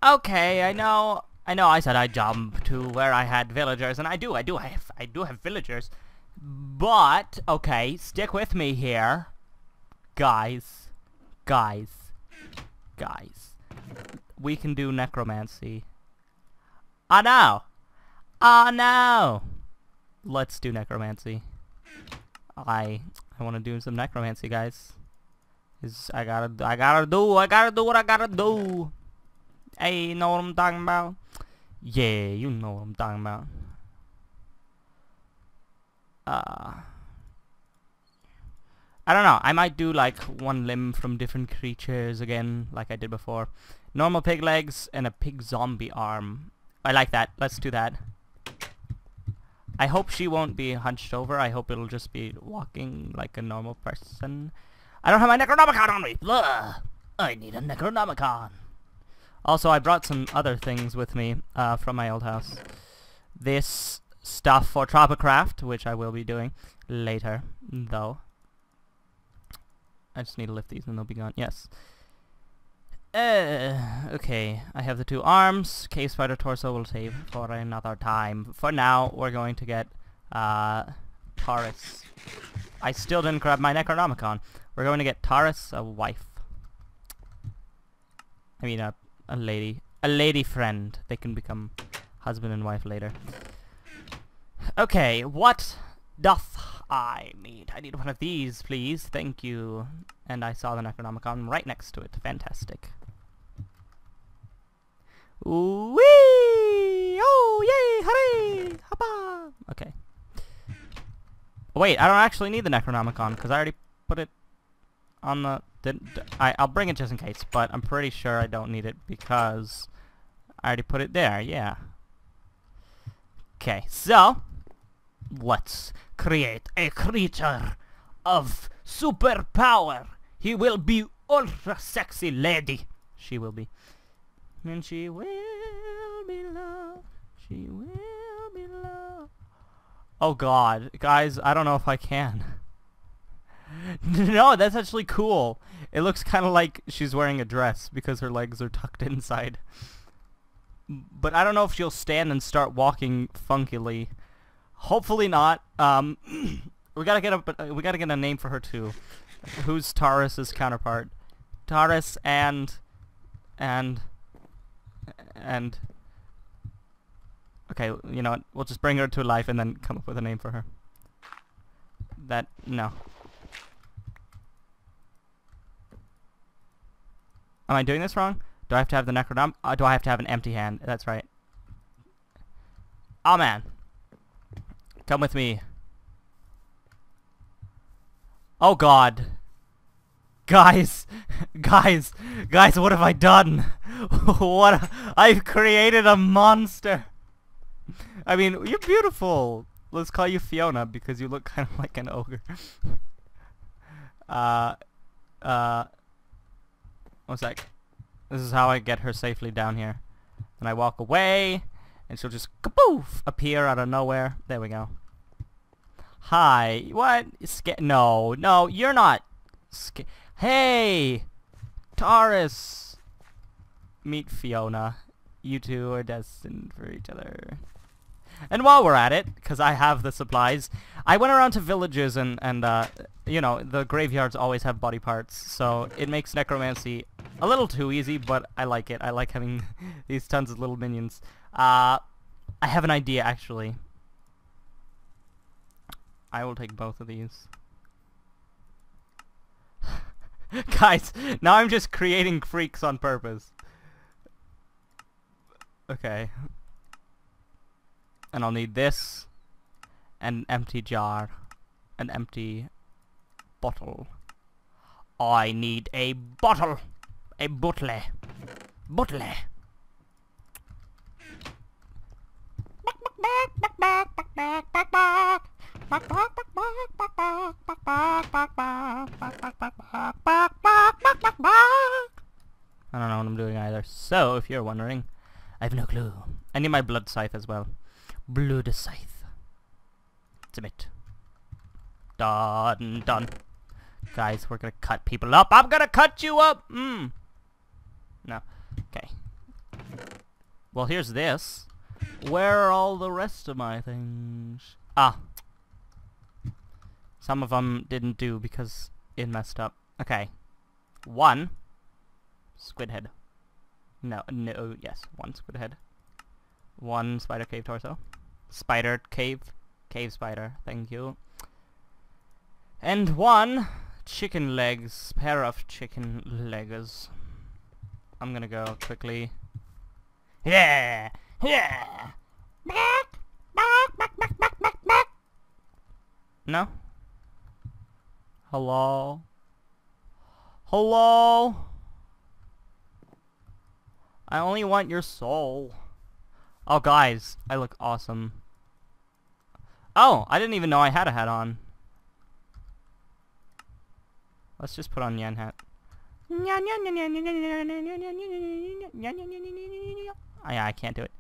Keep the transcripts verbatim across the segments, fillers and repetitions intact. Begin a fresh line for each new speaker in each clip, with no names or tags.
Okay, I know. I know I said I'd jump to where I had villagers, and I do, I do have, I do have villagers. But, okay, stick with me here. Guys. Guys. Guys. We can do necromancy. Oh no! Oh no! Let's do necromancy. I I want to do some necromancy, guys. Is I gotta I gotta do I gotta do what I gotta do. Hey, you know what I'm talking about? Yeah, you know what I'm talking about. Uh, I don't know. I might do like one limb from different creatures again, like I did before. Normal pig legs and a pig zombie arm. I like that. Let's do that. I hope she won't be hunched over. I hope it'll just be walking like a normal person. I don't have my Necronomicon on me. Blah. I need a Necronomicon. Also, I brought some other things with me uh, from my old house. This stuff for Tropicraft, which I will be doing later, though. I just need to lift these and they'll be gone. Yes. Uh, okay, I have the two arms. Cave spider torso will save for another time. For now, we're going to get uh, Taurus. I still didn't grab my Necronomicon. We're going to get Taurus a wife. I mean, a, a lady. A lady friend. They can become husband and wife later. Okay, what doth I need? I need one of these, please. Thank you. And I saw the Necronomicon right next to it. Fantastic. Whee! Oh, yay! Hooray! Hoppa! Okay. Wait, I don't actually need the Necronomicon because I already put it on the... Didn't, I, I'll bring it just in case, but I'm pretty sure I don't need it because I already put it there, yeah. Okay, so let's create a creature of super power. He will be ultra sexy lady. She will be. And she will be loved. She will be loved. Oh god, guys, I don't know if I can. No, that's actually cool. It looks kind of like she's wearing a dress because her legs are tucked inside. But I don't know if she'll stand and start walking funkily. Hopefully not. Um, we gotta get a we gotta get a name for her too. Who's Taurus's counterpart? Taurus and and and. Okay, you know what? We'll just bring her to life and then come up with a name for her. That no. Am I doing this wrong? Do I have to have the Necronom? Uh, do I have to have an empty hand? That's right. Oh man. Come with me. Oh god. Guys. Guys. Guys, what have I done? What? I've created a monster. I mean, you're beautiful. Let's call you Fiona because you look kind of like an ogre. uh, uh, one sec. This is how I get her safely down here. And I walk away, and she'll just kaboof appear out of nowhere. There we go. Hi. What? Sca no, no, you're not. Sca hey, Taurus. Meet Fiona. You two are destined for each other. And while we're at it, because I have the supplies, I went around to villages and, and uh, you know, the graveyards always have body parts, so it makes necromancy a little too easy, but I like it. I like having these tons of little minions. Uh, I have an idea, actually. I will take both of these. Guys, now I'm just creating freaks on purpose. Okay. And I'll need this, an empty jar, an empty bottle. I need a bottle, a bottle, bottle. I don't know what I'm doing either. So, if you're wondering, I have no clue. I need my blood scythe as well. Blood scythe. Submit. Done. Done. Guys, we're gonna cut people up. I'm gonna cut you up! Mmm. No. Okay. Well, here's this. Where are all the rest of my things? Ah. Some of them didn't do because it messed up. Okay. One. Squid head. No, no, yes. One squid head. One spider cave torso. Spider cave. Cave spider. Thank you. And one chicken legs. Pair of chicken legs. I'm gonna go quickly. Yeah! Yeah! No? Hello? Hello? I only want your soul. Oh, guys, I look awesome. Oh, I didn't even know I had a hat on. Let's just put on Nyan hat. I, I can't do it.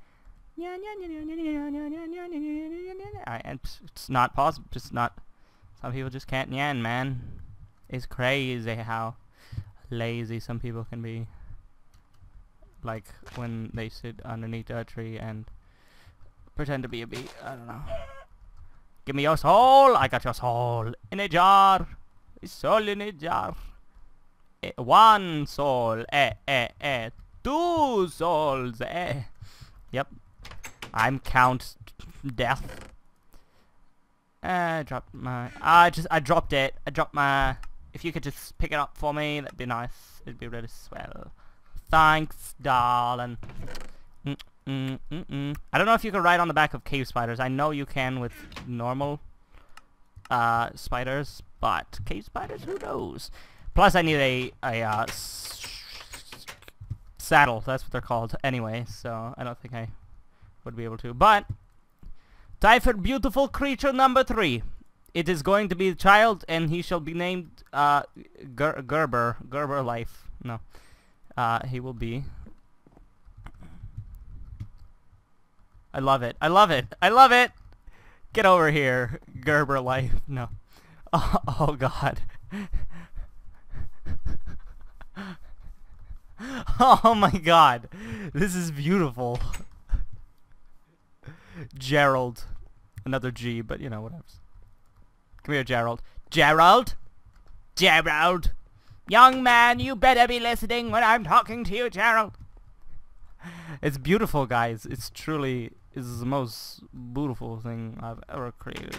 I, it's not possible. Just not. Some people just can't Nyan, man. It's crazy how lazy some people can be. Like when they sit underneath a tree and pretend to be a bee. I don't know. Give me your soul. I got your soul in a jar. Soul in a jar. Eh, one soul. Eh, eh, eh. Two souls. Eh. Yep. I'm Count Death. Uh, I dropped my... I just... I dropped it. I dropped my... If you could just pick it up for me, that'd be nice. It'd be really swell. Thanks, darling. Mm -mm -mm -mm. I don't know if you can ride on the back of cave spiders. I know you can with normal uh, spiders, but cave spiders, who knows? Plus, I need a, a uh, s saddle. That's what they're called anyway, so I don't think I would be able to. But, time for beautiful creature number three. It is going to be a child, and he shall be named uh, Ger Gerber. Gerber Life. No. Uh, he will be. I love it. I love it. I love it. Get over here, Gerber Life. No. Oh, oh God. Oh my God. This is beautiful. Gerald. Another G, but you know, whatever. Come here, Gerald. Gerald? Gerald? Young man, you better be listening when I'm talking to you, Gerald. It's beautiful, guys. It's truly is the most beautiful thing I've ever created.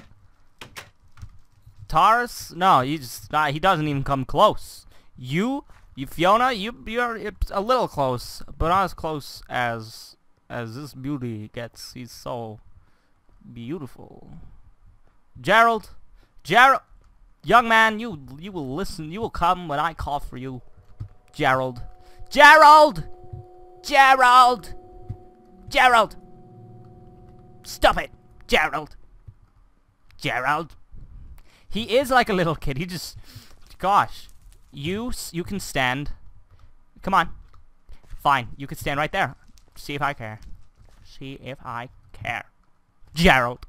Taurus? No, he just not, he doesn't even come close. You, you Fiona, you you're it's a little close, but not as close as as this beauty gets. He's so beautiful. Gerald, Gerald. Young man, you you will listen. You will come when I call for you, Gerald. Gerald, Gerald, Gerald. Stop it, Gerald. Gerald. He is like a little kid. He just, gosh, you you can stand. Come on, fine. You can stand right there. See if I care. See if I care. Gerald.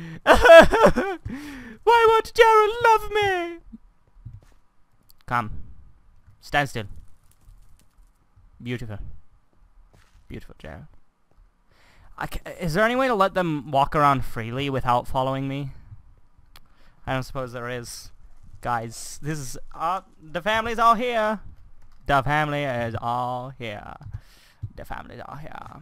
Why won't Gerald love me? Come. Stand still. Beautiful. Beautiful, Gerald. I ca is there any way to let them walk around freely without following me? I don't suppose there is. Guys, this is... Uh, the family's all here. The family is all here. The family's all here.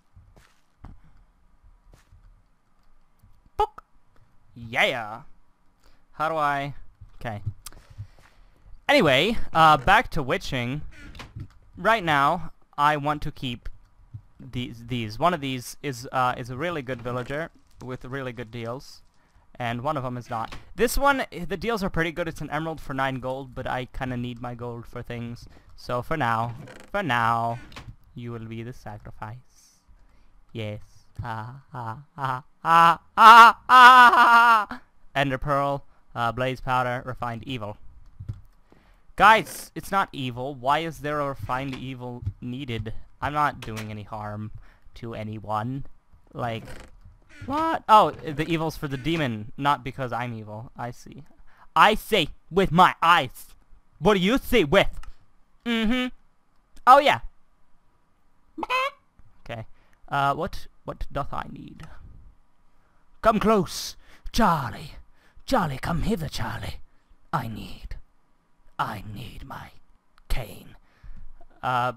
Yeah. How do I... Okay. Anyway, uh, back to witching. Right now, I want to keep these. These. One of these is uh, is a really good villager with really good deals, and one of them is not. This one, the deals are pretty good. It's an emerald for nine gold, but I kind of need my gold for things. So for now, for now, you will be the sacrifice. Yes. Ah, ah, ah, ah, ah, ah, Ender Pearl, uh, Blaze Powder, Refined Evil. Guys, it's not evil. Why is there a Refined Evil needed? I'm not doing any harm to anyone. Like, what? Oh, the evil's for the demon, not because I'm evil. I see. I see with my eyes. What do you see with? Mm-hmm. Oh, yeah. Okay. Uh, what, what doth I need? Come close, Charlie. Charlie, come hither, Charlie. I need, I need my cane. Uh,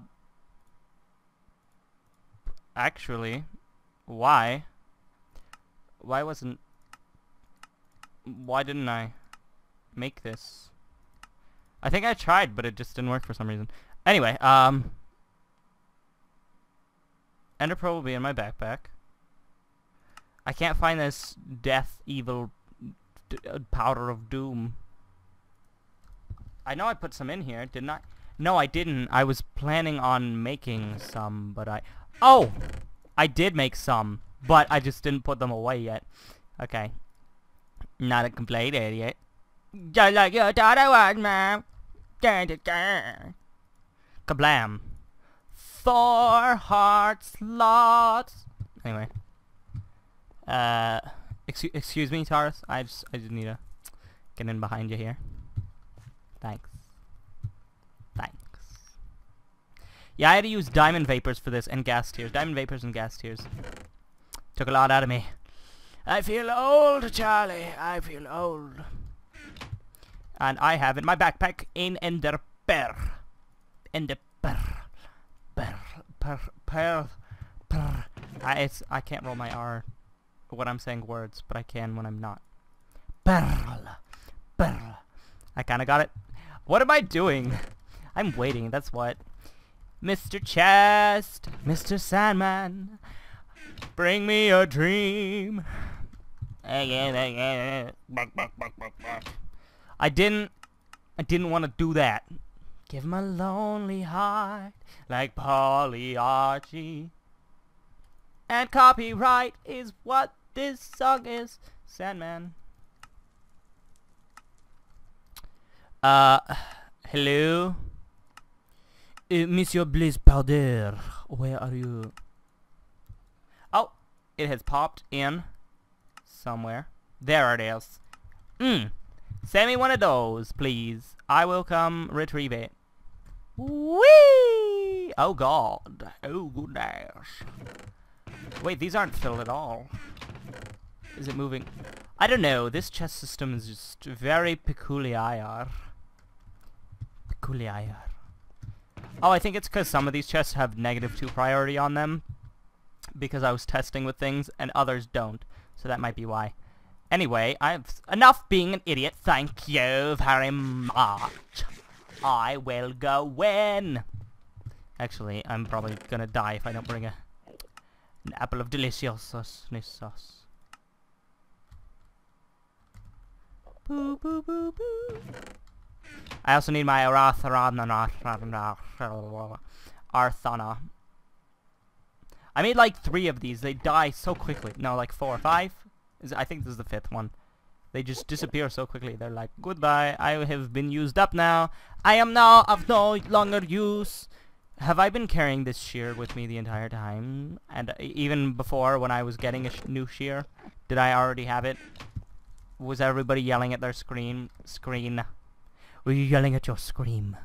actually, why? Why wasn't, why didn't I make this? I think I tried, but it just didn't work for some reason. Anyway, um, Ender Pearl will be in my backpack. I can't find this death, evil, d uh, powder of doom. I know I put some in here, didn't I? No, I didn't. I was planning on making some, but I... Oh! I did make some, but I just didn't put them away yet. Okay. Not a complete idiot. Just like you thought I was, man. Kablam. Four heart slots. Anyway. Uh, excuse, excuse me, Taurus. I just, I just need to get in behind you here. Thanks. Thanks. Yeah, I had to use diamond vapors for this and gas tears. Diamond vapors and gas tears. Took a lot out of me. I feel old, Charlie. I feel old. And I have in my backpack an Ender Pearl. Ender Pearl. Pearl. Pearl. Pearl. Pearl. I, it's, I can't roll my R when I'm saying words, but I can when I'm not. Pearl. Pearl. I kinda got it. What am I doing? I'm waiting, that's what. Mister Chest, Mister Sandman, bring me a dream. I didn't, I didn't want to do that. Give him a lonely heart, like Polly Archie. And copyright is what this song is. Sandman. Uh, hello? Uh, Monsieur Blaze Powder, where are you? Oh, it has popped in somewhere. There it is. Mm. Send me one of those, please. I will come retrieve it. Whee! Oh god. Oh goodness. Wait, these aren't filled at all. Is it moving? I don't know. This chest system is just very peculiar. Peculiar. Oh, I think it's because some of these chests have negative two priority on them. Because I was testing with things and others don't. So that might be why. Anyway, I've enough being an idiot. Thank you very much. I will go in. Actually, I'm probably gonna die if I don't bring a an apple of deliciousness. Boo boo boo boo. I also need my Arathana. Arthana. I made like three of these. They die so quickly. No, like four or five. Is I think this is the fifth one. They just disappear so quickly. They're like, goodbye. I have been used up now. I am now of no longer use. Have I been carrying this shear with me the entire time? And even before, when I was getting a sh new shear, did I already have it? Was everybody yelling at their screen? Screen. Were you yelling at your scream?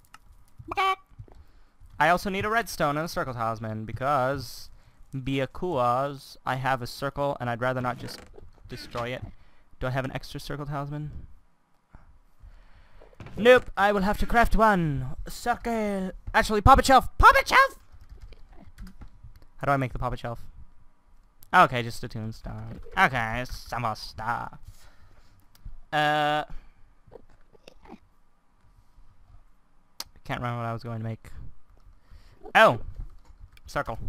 I also need a redstone and a circle talisman because, because I have a circle and I'd rather not just destroy it. Do I have an extra circle talisman? Nope, I will have to craft one. Circle. Actually, pop it shelf. Pop it shelf! How do I make the pop it shelf? Okay, just a tombstone. Okay, some more stuff. Uh, can't remember what I was going to make. Oh, circle.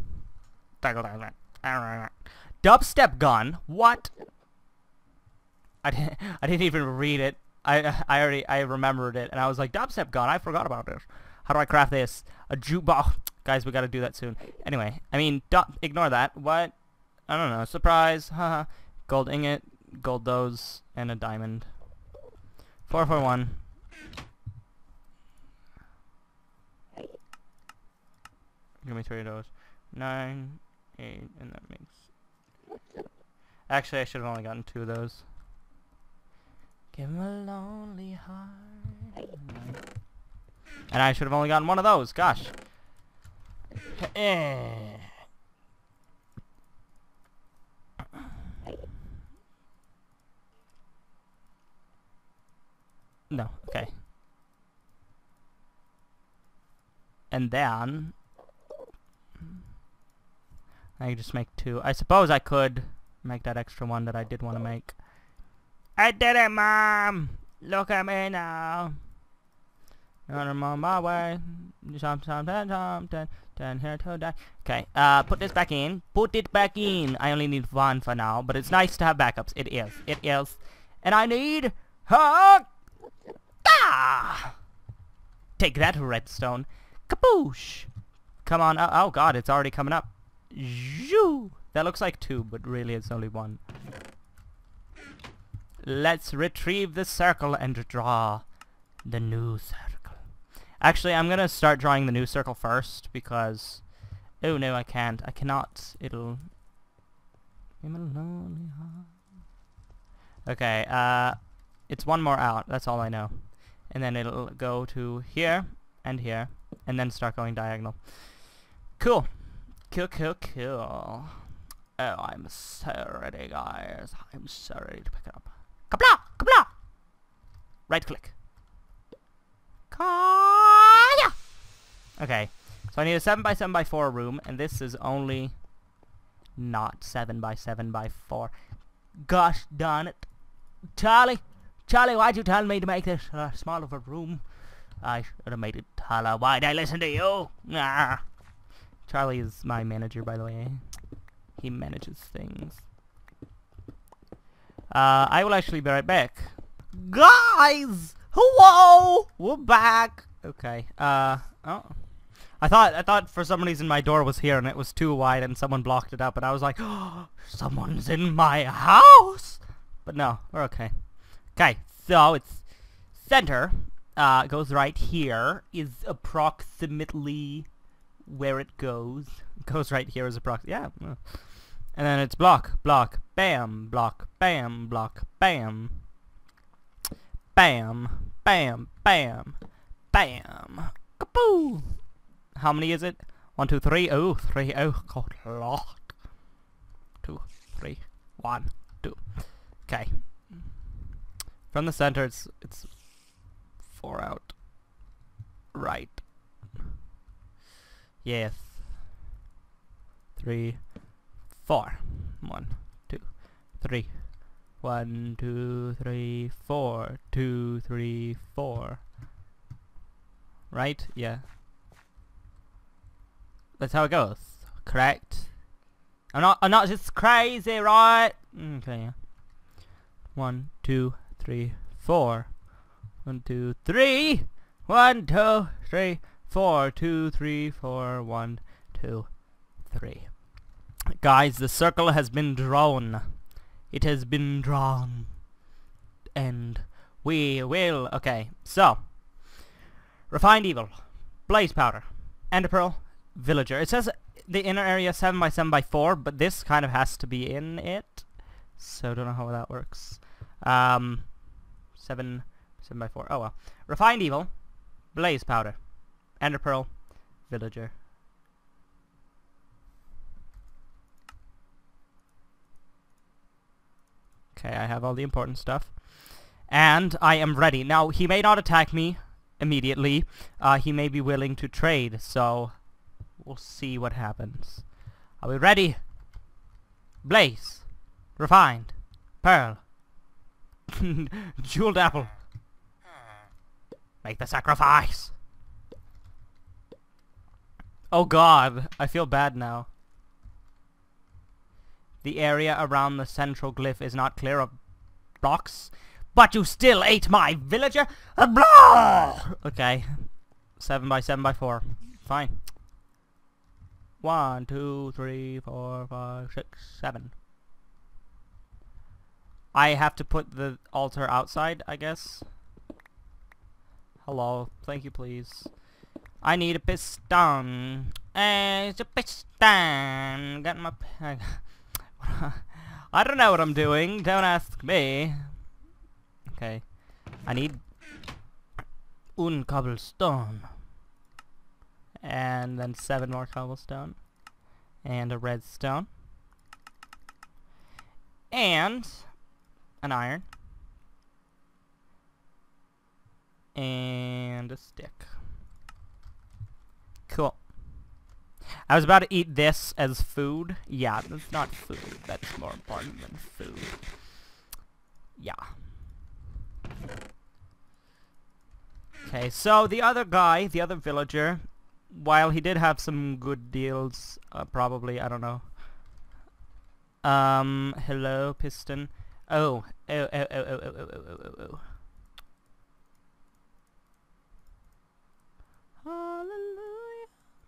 Dubstep gun. What? I didn't. I didn't even read it. I. I already. I remembered it, and I was like, dubstep gun. I forgot about this. How do I craft this? A jukebox. Guys, we got to do that soon. Anyway, I mean, ignore that. What? I don't know. Surprise. Haha. Gold ingot. Gold those, and a diamond. Four four one. Give me three of those. Nine, eight, and that makes... Actually, I should have only gotten two of those. Give him a lonely heart. And I should have only gotten one of those. Gosh. No, okay. And then I just make two. I suppose I could make that extra one that I did want to make. I did it, Mom! Look at me now. I'm on my way. Jump, jump, jump, jump, jump, jump, here to die. Okay, uh, put this back in. Put it back in. I only need one for now, but it's nice to have backups. It is. It is. And I need her. Ah! Take that, redstone. Kapoosh! Come on. Oh, oh God, it's already coming up. Zhoo! That looks like two, but really it's only one. Let's retrieve the circle and draw the new circle. Actually, I'm gonna start drawing the new circle first because... Oh no, I can't. I cannot. It'll... Okay, uh... it's one more out. That's all I know. And then it'll go to here and here. And then start going diagonal. Cool. Cool, cool, cool. Oh, I'm so ready, guys. I'm so ready to pick it up. Kapla! Kapla! Right click. Kaya! Okay. So I need a seven by seven by four room, and this is only not seven by seven by four. Gosh darn it. Charlie! Charlie, why'd you tell me to make this uh, small of a room? I should have made it taller. Why'd I listen to you? Nah. Charlie is my manager, by the way. He manages things. Uh, I will actually be right back. Guys! Hello! We're back! Okay, uh, oh. I thought, I thought for some reason my door was here and it was too wide and someone blocked it up and I was like, oh, someone's in my house! But no, we're okay. Okay, so it's center, uh, goes right here, is approximately where it goes. It goes right here is approximately, yeah. And then it's block, block, bam, block, bam, block, bam. Bam, bam, bam, bam. Kapoo! How many is it? One, two, three. Oh, three. Oh, God, lot. Two, three, one, two. Okay. From the center, it's it's four out. Right. Yes. Three, four. One, two, three. One, two, three, four. Two, three, four. Right? Yeah. That's how it goes. Correct? I'm not I'm not just crazy, right? Okay, yeah. One, two, three, four. One, two, three. One, two, three, four. Two, three, four. One, two, three. Guys, the circle has been drawn. It has been drawn. And we will... Okay, so. Refined Evil. Blaze Powder. Ender Pearl. Villager. It says the inner area seven by seven by four, but this kind of has to be in it. So, don't know how that works. Um, seven, seven by four. Oh, well. Refined Evil. Blaze Powder. Ender Pearl. Villager. Okay, I have all the important stuff. And I am ready. Now, he may not attack me immediately. Uh, he may be willing to trade, so we'll see what happens. Are we ready? Blaze. Refined. Pearl. Jeweled apple. Make the sacrifice. Oh God, I feel bad now. The area around the central glyph is not clear of blocks, but you still ate my villager. Blah! Okay, seven by seven by four. Fine. One, two, three, four, five, six, seven. I have to put the altar outside, I guess. Hello, thank you, please. I need a piston. Eh, it's a piston. Got my. I don't know what I'm doing. Don't ask me. Okay. I need un cobblestone. And then seven more cobblestone. And a redstone. And an iron. And a stick. Cool. I was about to eat this as food. Yeah, that's not food. That's more important than food. Yeah. Okay, so the other guy, the other villager, while he did have some good deals, uh, probably, I don't know. Um, hello, Piston. Oh, oh, oh, oh, oh, oh, oh, oh, oh, oh. Hallelujah.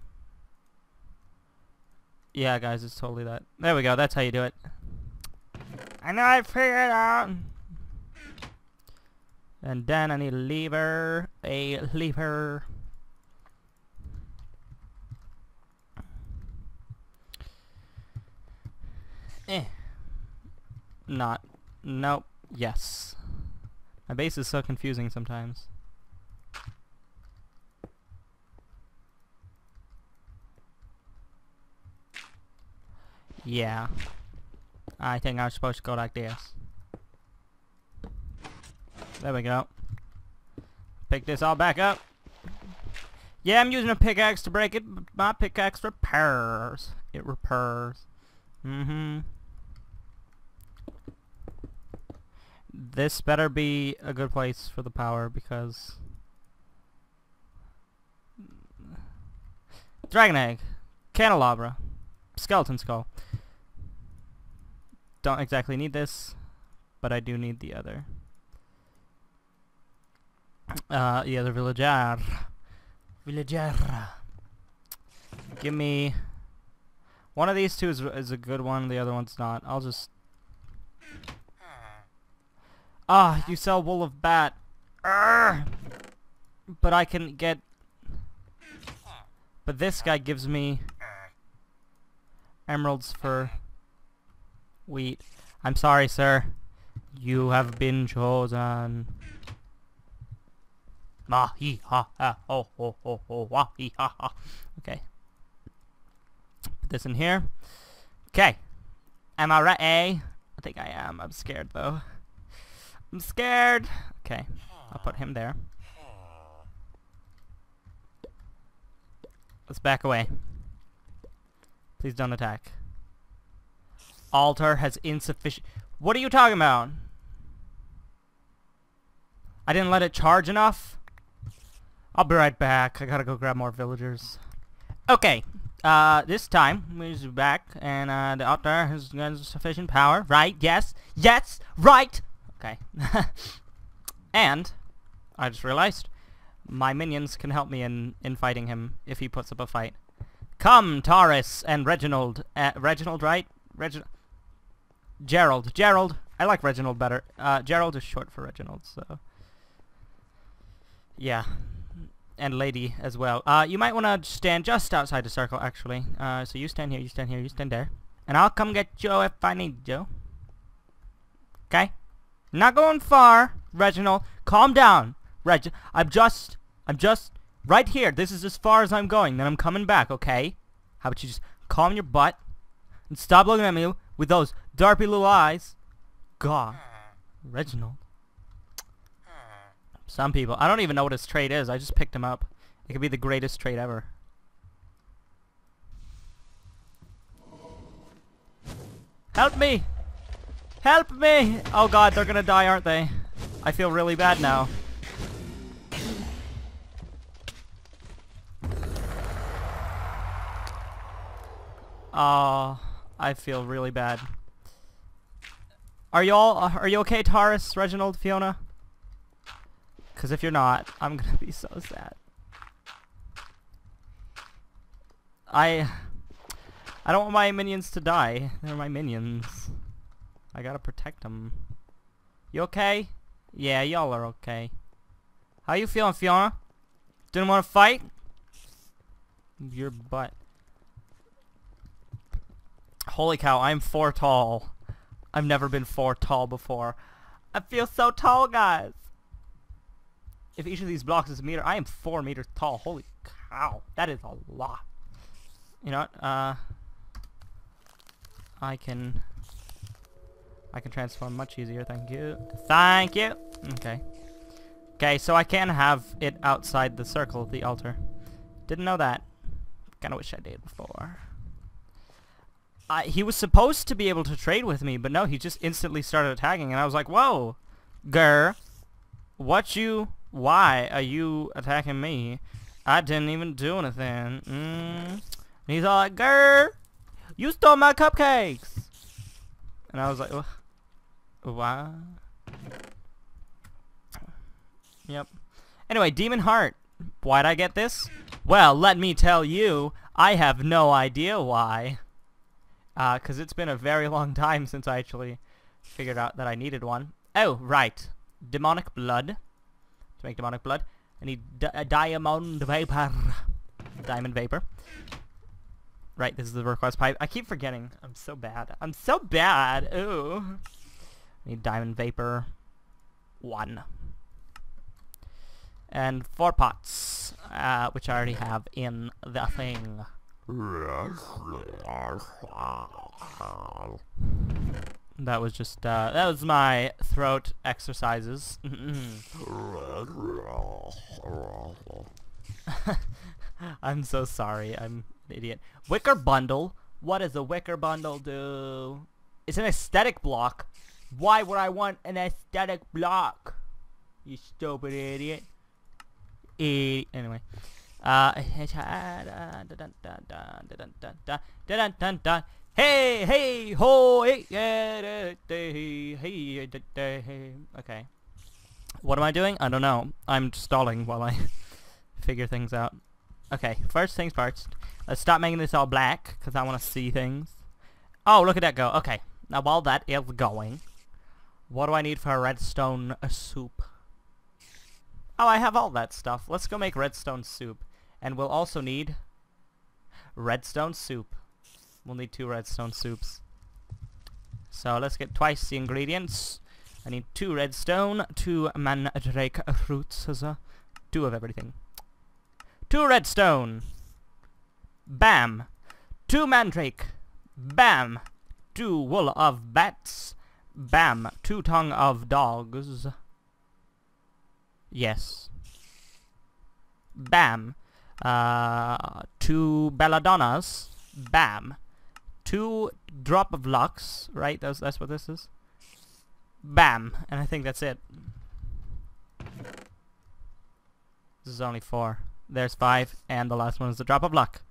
Yeah, guys, it's totally that. There we go, that's how you do it. I know I figured it out. And then I need a lever, a lever. Eh. Not. Nope. Yes. My base is so confusing sometimes. Yeah. I think I'm supposed to go like this. There we go. Pick this all back up. Yeah, I'm using a pickaxe to break it, but my pickaxe repairs. It repairs. Mm-hmm. This better be a good place for the power, because... Dragon egg. Candelabra. Skeleton skull. Don't exactly need this, but I do need the other. Uh, the other villager. Villager. Give me... One of these two is, is a good one, the other one's not. I'll just... Ah, you sell wool of bat. Urgh! But I can get... But this guy gives me... emeralds for... wheat. I'm sorry, sir. You have been chosen. Ma hee ha ha ho ho ho ho wah hee ha ha. Okay. Put this in here. Okay. Am I ready? I think I am. I'm scared though. I'm scared. Okay. I'll put him there. Let's back away. Please don't attack. Altar has insufficient... What are you talking about? I didn't let it charge enough? I'll be right back. I gotta go grab more villagers. Okay. Uh, this time, we're back, and uh, the altar has got sufficient power. Right? Yes? Yes! Right! Okay. And, I just realized, my minions can help me in, in fighting him if he puts up a fight. Come, Taurus and Reginald. Uh, Reginald, right? Reginald. Gerald. Gerald. I like Reginald better. Uh, Gerald is short for Reginald, so... Yeah. And lady as well. Uh, you might want to stand just outside the circle, actually. Uh, so you stand here, you stand here, you stand there. And I'll come get you if I need you. Okay? Not going far, Reginald. Calm down, Reg. I'm just... I'm just... Right here. This is as far as I'm going. Then I'm coming back, okay? How about you just calm your butt and stop looking at me with those darpy little eyes. God. Reginald. Some people. I don't even know what his trait is. I just picked him up. It could be the greatest trait ever. Help me! Help me! Oh god, they're gonna die, aren't they? I feel really bad now. Oh, I feel really bad. Are you all, uh, are you okay, Taurus, Reginald, Fiona? Because if you're not, I'm gonna be so sad. I, I don't want my minions to die. They're my minions. I gotta protect them. You okay? Yeah, y'all are okay. How you feeling, Fiona? Didn't want to fight? Your butt. Holy cow, I'm four tall. I've never been four tall before. I feel so tall, guys. If each of these blocks is a meter, I am four meters tall. Holy cow, that is a lot. You know what? Uh, I can, I can transform much easier. Thank you. Thank you. Okay. Okay, so I can have it outside the circle of the altar. Didn't know that. Kinda wish I did before. Uh, he was supposed to be able to trade with me, but no, he just instantly started attacking, and I was like, whoa, grr, what you, why are you attacking me? I didn't even do anything. Mm. And he's all like, grr, you stole my cupcakes. And I was like, what? Yep. Anyway, Demon Heart. Why'd I get this? Well, let me tell you, I have no idea why. Uh, cause it's been a very long time since I actually figured out that I needed one. Oh, right. Demonic blood. To make demonic blood, I need a diamond vapor. Diamond vapor. Right, this is the request pipe. I keep forgetting. I'm so bad. I'm so bad. Ooh. I need diamond vapor. One. And four pots, uh, which I already have in the thing. That was just, uh, that was my throat exercises. I'm so sorry, I'm an idiot. Wicker bundle? What does a wicker bundle do? It's an aesthetic block. Why would I want an aesthetic block? You stupid idiot. Idiot. Anyway. Uh, hey, hey, ho, hey, hey, hey, hey. Okay. What am I doing? I don't know. I'm stalling while I figure things out. Okay, first things first. Let's stop making this all black, because I want to see things. Oh, look at that go. Okay. Now, while that is going, what do I need for a redstone soup? Oh, I have all that stuff. Let's go make redstone soup. And we'll also need redstone soup. We'll need two redstone soups. So let's get twice the ingredients. I need two redstone, two mandrake roots, two of everything. Two redstone. Bam. Two mandrake. Bam. Two wool of bats. Bam. Two tongue of dogs. Yes. Bam. Uh, two belladonnas. Bam. Two drop of lux. Right? That's that's what this is. Bam. And I think that's it. This is only four. There's five, and the last one is the drop of luck.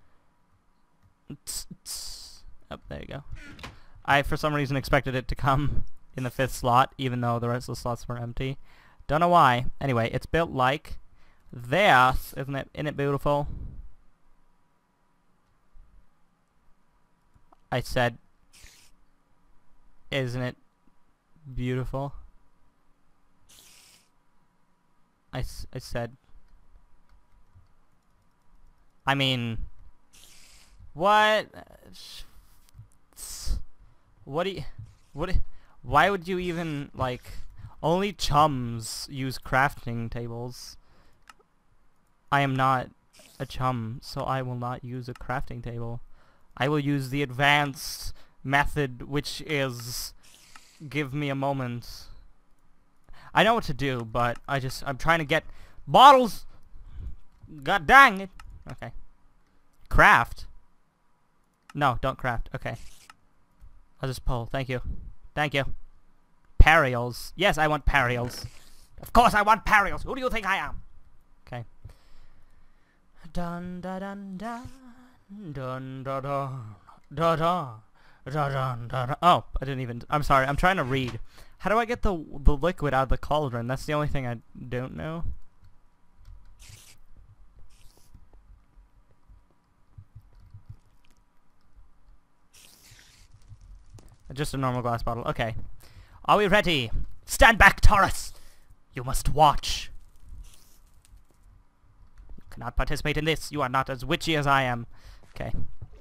Oh, there you go. I, for some reason, expected it to come in the fifth slot, even though the rest of the slots were empty. Don't know why. Anyway, it's built like this, isn't it? Isn't it beautiful? I said, isn't it beautiful? I, s I said, I mean, what? What do you, what, why would you even, like, only chums use crafting tables. I am not a chum, so I will not use a crafting table. I will use the advanced method, which is, give me a moment. I know what to do, but I just, I'm trying to get bottles! God dang it! Okay. Craft? No, don't craft. Okay. I'll just pull. Thank you. Thank you. Parioles. Yes, I want parioles. Of course I want parioles. Who do you think I am? Okay. Dun dun dun dun dun dun dun dun dun dun dun. Oh, I didn't even. I'm sorry. I'm trying to read. How do I get the the liquid out of the cauldron? That's the only thing I don't know. Just a normal glass bottle. Okay. Are we ready? Stand back, Taurus! You must watch. You cannot participate in this. You are not as witchy as I am. Okay.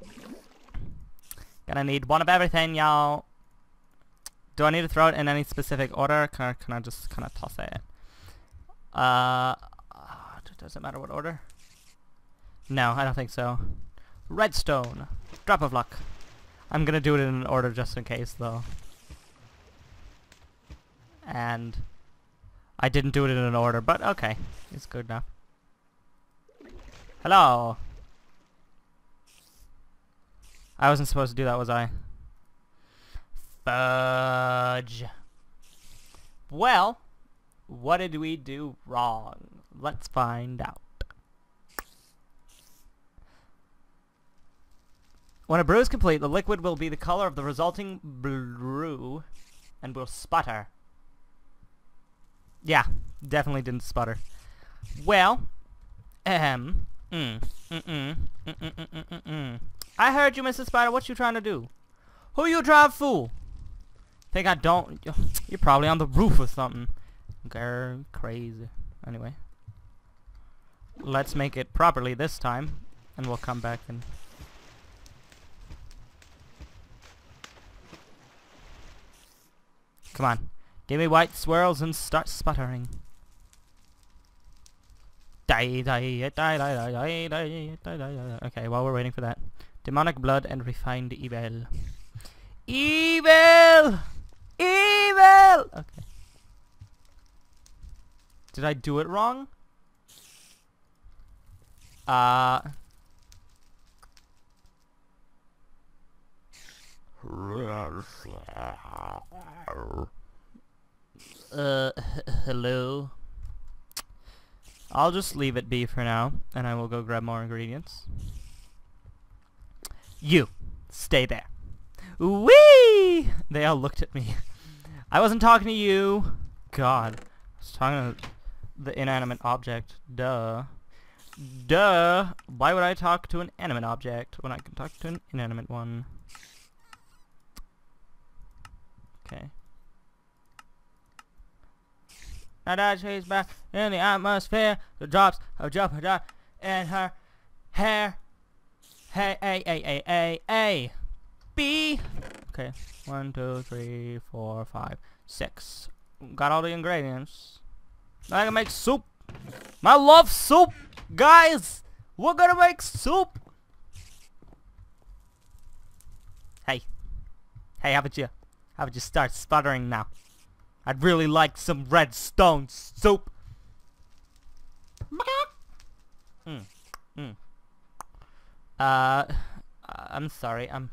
Gonna need one of everything, y'all. Do I need to throw it in any specific order? Can I, can I just kind of toss it? Uh, does it matter what order? No, I don't think so. Redstone. Drop of luck. I'm gonna do it in an order just in case, though. And I didn't do it in an order, but okay. It's good now. Hello. I wasn't supposed to do that, was I? Fudge. Well, what did we do wrong? Let's find out. When a brew is complete, the liquid will be the color of the resulting brew and will sputter. Yeah, definitely didn't sputter. Well, ahem, mm, mm, mm, mm, mm, mm, mm, mm, mm. I heard you, Missus Spider. What you trying to do? Who you trying to fool? Think I don't? You're probably on the roof or something. Girl, crazy. Anyway, let's make it properly this time, and we'll come back and. Come on, give me white swirls and start sputtering. Die, die, die, die, die, die, die, die, die. Okay, while we're waiting for that, demonic blood and refined evil. Evil! Evil! Okay. Did I do it wrong? Uh... Uh, hello? I'll just leave it be for now, and I will go grab more ingredients. You! Stay there. Whee! They all looked at me. I wasn't talking to you. God. I was talking to the inanimate object. Duh. Duh! Why would I talk to an animate object when I can talk to an inanimate one? Okay. Now that she's back in the atmosphere, the drops of Jupiter in her hair. Hey, A, A, A, A, A, B. Okay, one, two, three, four, five, six. Got all the ingredients. Now I can make soup. I love soup, guys. We're gonna make soup. Hey, hey, how about you? How would you start sputtering now? I'd really like some redstone soup. Mm. Mm. Uh, I'm sorry. I'm.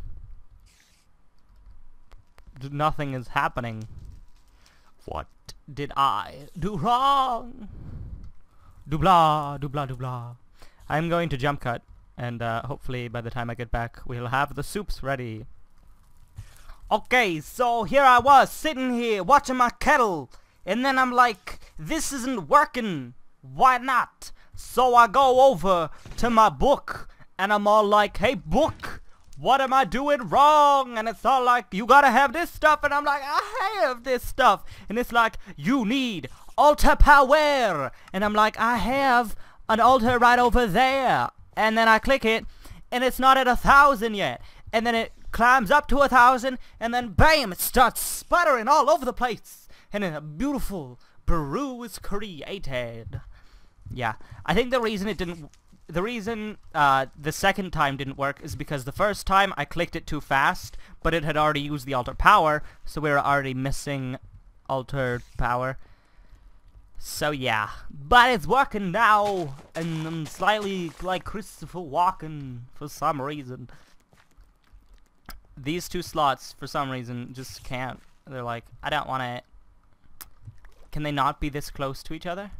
Nothing is happening. What did I do wrong? Do blah, do blah, do blah. I'm going to jump cut, and uh, hopefully by the time I get back, we'll have the soups ready. Okay, so here I was, sitting here, watching my kettle, and then I'm like, this isn't working, why not? So I go over to my book, and I'm all like, hey book, what am I doing wrong? And it's all like, you gotta have this stuff, and I'm like, I have this stuff, and it's like, you need altar power, and I'm like, I have an altar right over there, and then I click it, and it's not at a thousand yet, and then it climbs up to a thousand, and then bam, it starts sputtering all over the place, and then a beautiful brew is created. Yeah, I think the reason it didn't, the reason uh, the second time didn't work is because the first time I clicked it too fast, but it had already used the altar power, so we were already missing altar power. So yeah, but it's working now, and I'm slightly like Christopher Walken for some reason. These two slots, for some reason, just can't. They're like, I don't want to. Can they not be this close to each other?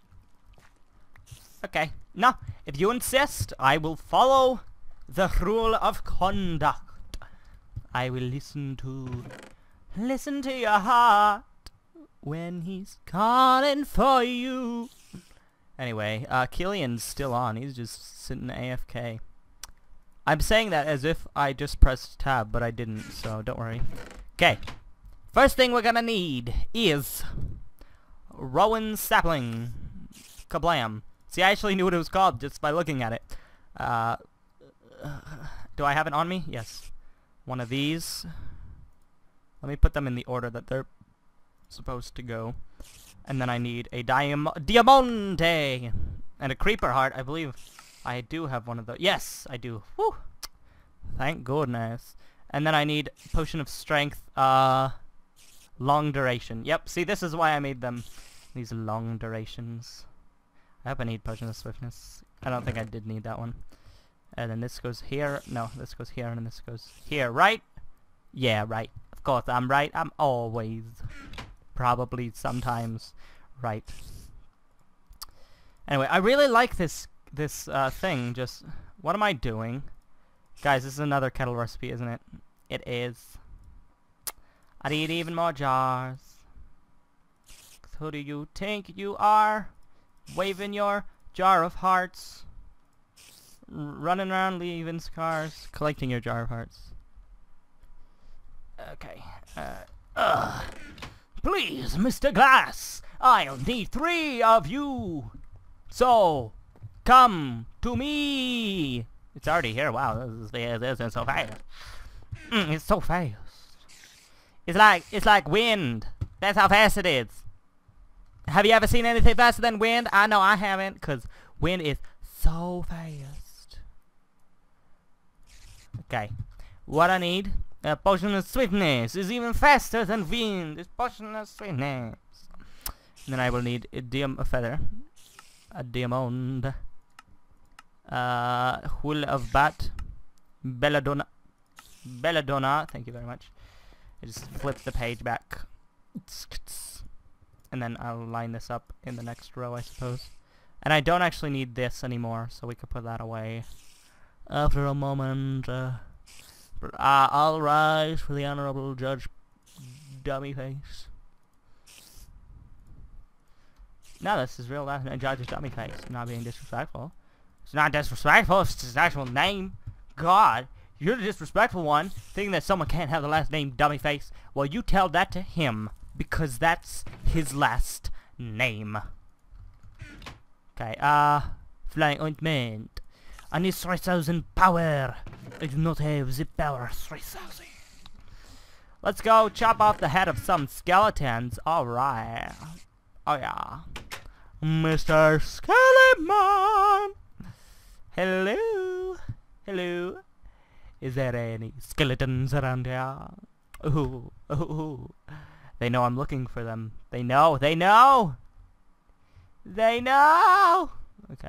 Okay. No, if you insist, I will follow the rule of conduct. I will listen to, listen to your heart when he's calling for you. Anyway, uh, Killian's still on. He's just sitting A F K. I'm saying that as if I just pressed tab, but I didn't, so don't worry. Okay. First thing we're gonna need is Rowan sapling. Kablam. See, I actually knew what it was called just by looking at it. Uh, do I have it on me? Yes. One of these. Let me put them in the order that they're supposed to go. And then I need a diam diamante and a creeper heart, I believe. I do have one of those. Yes, I do. Whew. Thank goodness. And then I need potion of strength, uh, long duration. Yep, see, this is why I made them These long durations. I hope I need Potion of Swiftness. I don't think I did need that one. And then this goes here. No, this goes here, and then this goes here, right? Yeah, right. Of course, I'm right. I'm always, probably, sometimes, right. Anyway, I really like this this uh, thing. Just, what am I doing? Guys, this is another kettle recipe, isn't it? It is. I need even more jars. Who do you think you are? Waving your jar of hearts. R running around leaving scars. Collecting your jar of hearts. Okay. Uh, uh, please, Mister Glass. I'll need three of you. So, come to me. It's already here. Wow, this is, this is so fast. Mm, it's so fast. It's like it's like wind. That's how fast it is. Have you ever seen anything faster than wind? I know I haven't, cause wind is so fast. Okay, what I need? A potion of swiftness is even faster than wind. It's potion of swiftness. And then I will need a diam a feather, a diamond, uh, wool of bat, belladonna, belladonna. Thank you very much. I just flip the page back. And then I'll line this up in the next row, I suppose. And I don't actually need this anymore, so we could put that away. After a moment, uh, but, uh, I'll rise for the Honorable Judge Dummyface. No, this is real life, Judge Dummyface. I'm not being disrespectful. It's not disrespectful, it's his actual name. God, you're the disrespectful one, thinking that someone can't have the last name Dummyface. Well, you tell that to him. Because that's his last name. Okay, uh, flying ointment. I need three thousand power. I do not have the power three thousand. Let's go chop off the head of some skeletons. Alright. Oh yeah. Mister Skeleton. Hello. Hello. Is there any skeletons around here? Ooh. Ooh. They know I'm looking for them. They know. They know. They know. Okay.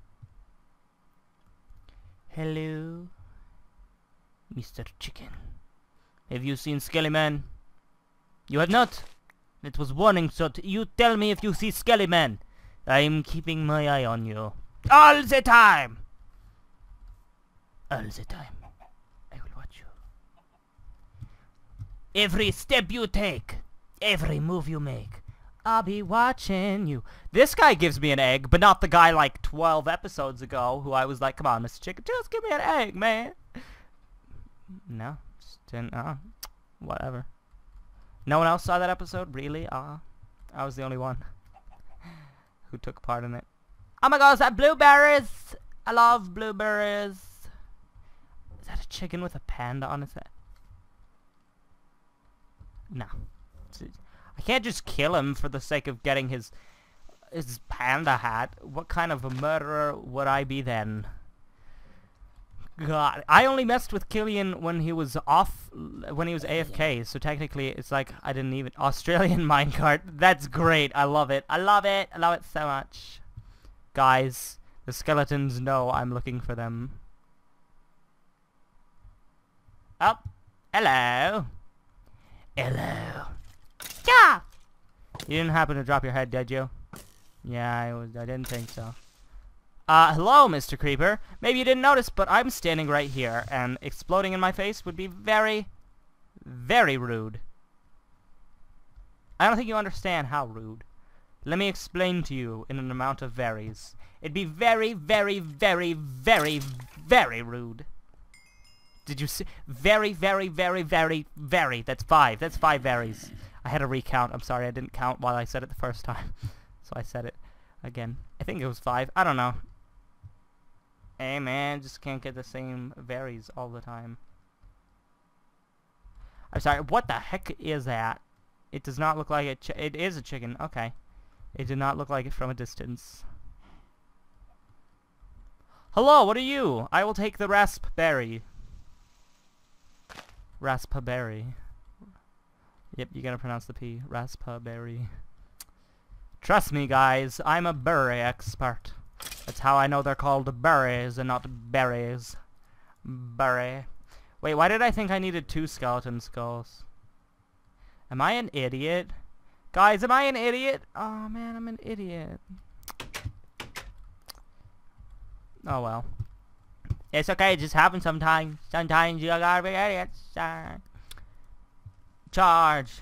Hello, Mister Chicken. Have you seen Skellyman? You have not? It was warning shot. You tell me if you see Skellyman. I'm keeping my eye on you. All the time. All the time. I will watch you. Every step you take. Every move you make, I'll be watching you. This guy gives me an egg, but not the guy like twelve episodes ago who I was like, come on, Mister Chicken, just give me an egg, man. No, just didn't, uh, whatever. No one else saw that episode? Really? Uh, I was the only one who took part in it. Oh my god, is that blueberries? I love blueberries. Is that a chicken with a panda on its head? No. I can't just kill him for the sake of getting his his panda hat. What kind of a murderer would I be then? God, I only messed with Killian when he was off, when he was A F K, so technically it's like I didn't even... Australian minecart, that's great, I love it, I love it, I love it so much. Guys, the skeletons know I'm looking for them. Oh, hello. Hello. Yeah! You didn't happen to drop your head, did you? Yeah, I, was, I didn't think so. Uh, hello, Mister Creeper. Maybe you didn't notice, but I'm standing right here, and exploding in my face would be very, very rude. I don't think you understand how rude. Let me explain to you in an amount of varies. It'd be very, very, very, very, very rude. Did you see? Very, very, very, very, very. That's five. That's five varies. I had to recount. I'm sorry, I didn't count while I said it the first time. So I said it again. I think it was five. I don't know. Hey man, just can't get the same varies all the time. I'm sorry, what the heck is that? It does not look like a ch- it is a chicken. Okay. It did not look like it from a distance. Hello, what are you? I will take the raspberry. Raspberry. Yep, you gotta pronounce the P. Raspberry. Trust me, guys, I'm a berry expert. That's how I know they're called berries and not berries. Berry. Wait, why did I think I needed two skeleton skulls? Am I an idiot? Guys, am I an idiot? Oh man, I'm an idiot. Oh well. It's okay, it just happens sometimes. Sometimes you gotta be idiots. Uh, charge!